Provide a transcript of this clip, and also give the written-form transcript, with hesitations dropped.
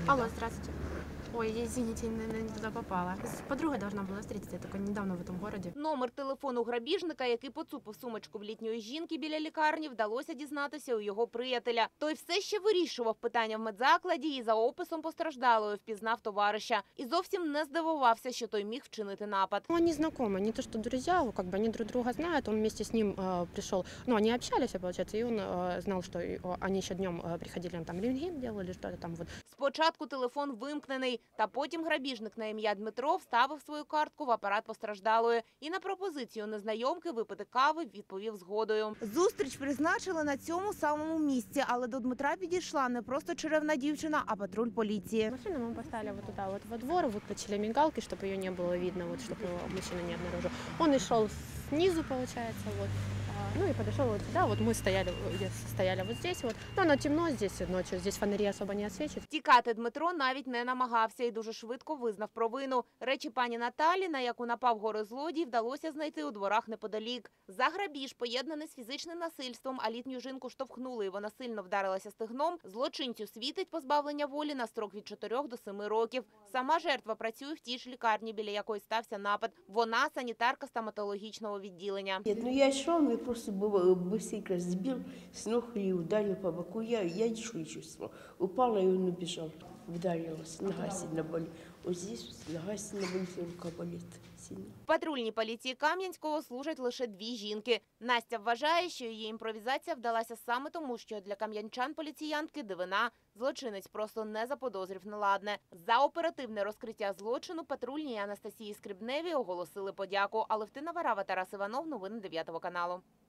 Алло, здравствуйте. Ой, извините, не туда попала. С подругой должна была встретиться, я только недавно в этом городе. Номер телефону грабіжника, який поцупив сумочку в літньої жінки біля лікарні, вдалося дізнатися у його приятеля. Той все ще вирішував питання в медзакладі і за описом постраждалої впізнав товариша. І зовсім не здивувався, що той міг вчинити напад. Они знакомы, не то что друзья, как бы они друг друга знают. Он вместе с ним пришел, ну они общались, получается, и он знал, что они еще днем приходили, там рентген делали, что-то там вот. Спочатку телефон вимкнений, та потім грабіжник на ім'я Дмитро вставив свою картку в апарат постраждалої і на пропозицію незнайомки випити кави відповів згодою. Зустріч призначили на цьому самому місці, але до Дмитра підійшла не просто черевна дівчина, а патруль поліції. Машину мы поставили вот туда, вот во двор, выключили мигалки, чтобы ее не было видно, вот, чтобы мужчина не обнаружил. Он и шел снизу, получается, вот. Ну и подошел вот сюда, вот мы стояли вот здесь вот. Но оно темно здесь ночью, здесь фонари особо не освечивают. Втікати Дмитро навіть не намагався і дуже швидко визнав провину. Речі пані Наталі, на яку напав горе-злодій, вдалося знайти у дворах неподалік. За грабіж, поєднаний з фізичним насильством, а літню жінку штовхнули і вона сильно вдарилася стегном, злочинцю світить позбавлення волі на строк від 4 до 7 років. Сама жертва працює в тій ж лікарні, біля якої стався напад. Вона санітарка стоматологічного відділення. Нет, ну я шел, мне просто быстренько сбил с ног и ударил по боку. Я ничего не чувствовала. Упала, и он убежал. Ударилась, нога сильно болит. Вот здесь вот нога сильно болит, и рука болит сильно. В патрульній поліції Кам'янського служать лише 2 жінки. Настя вважає, що її імпровізація вдалася саме тому, що для кам'янчан-поліціянтки дивина. Злочинець просто не заподозрив неладне. За оперативне розкриття злочину патрульній Анастасії Скрибневій оголосили подяку. Алевтина Варава, Тарас Іванов, новини 9 каналу.